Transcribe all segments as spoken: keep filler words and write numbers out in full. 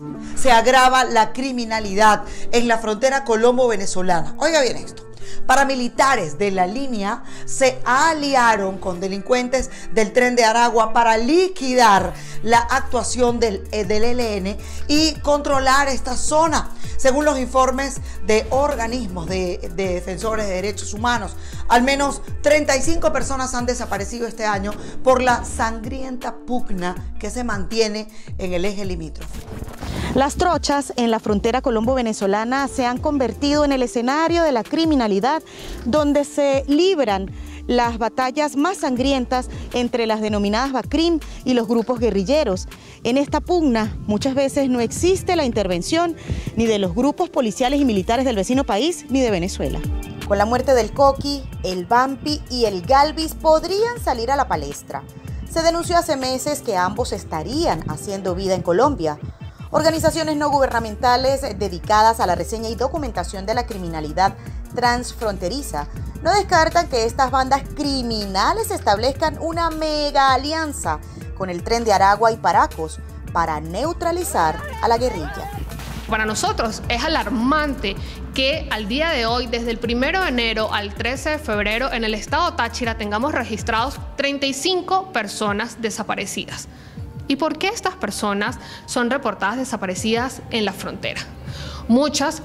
Se agrava la criminalidad en la frontera colombo-venezolana. Oiga bien esto. Paramilitares de la línea se aliaron con delincuentes del Tren de Aragua para liquidar la actuación del, del E L N y controlar esta zona. Según los informes de organismos de, de defensores de derechos humanos, al menos treinta y cinco personas han desaparecido este año por la sangrienta pugna que se mantiene en el eje limítrofe. Las trochas en la frontera colombo-venezolana se han convertido en el escenario de la criminalidad, donde se libran las batallas más sangrientas entre las denominadas BACRIM y los grupos guerrilleros. En esta pugna muchas veces no existe la intervención ni de los grupos policiales y militares del vecino país ni de Venezuela. Con la muerte del Coqui, el Vampi y el Galvis podrían salir a la palestra. Se denunció hace meses que ambos estarían haciendo vida en Colombia. Organizaciones no gubernamentales dedicadas a la reseña y documentación de la criminalidad transfronteriza no descartan que estas bandas criminales establezcan una mega alianza con el Tren de Aragua y Paracos para neutralizar a la guerrilla. Para nosotros es alarmante que al día de hoy, desde el primero de enero al trece de febrero, en el estado Táchira tengamos registrados treinta y cinco personas desaparecidas. ¿Y por qué estas personas son reportadas desaparecidas en la frontera? Muchas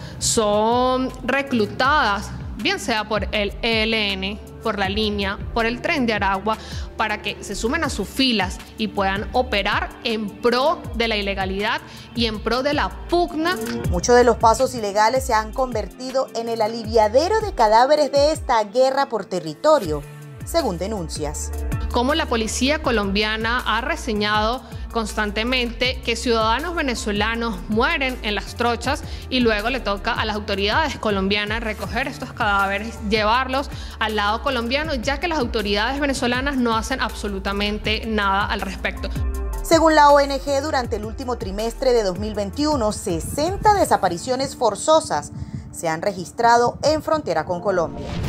son reclutadas, bien sea por el E L N, por la línea, por el Tren de Aragua, para que se sumen a sus filas y puedan operar en pro de la ilegalidad y en pro de la pugna. Muchos de los pasos ilegales se han convertido en el aliviadero de cadáveres de esta guerra por territorio, según denuncias. Como la policía colombiana ha reseñado constantemente que ciudadanos venezolanos mueren en las trochas y luego le toca a las autoridades colombianas recoger estos cadáveres, llevarlos al lado colombiano, ya que las autoridades venezolanas no hacen absolutamente nada al respecto. Según la O N G, durante el último trimestre de dos mil veintiuno, sesenta desapariciones forzosas se han registrado en frontera con Colombia.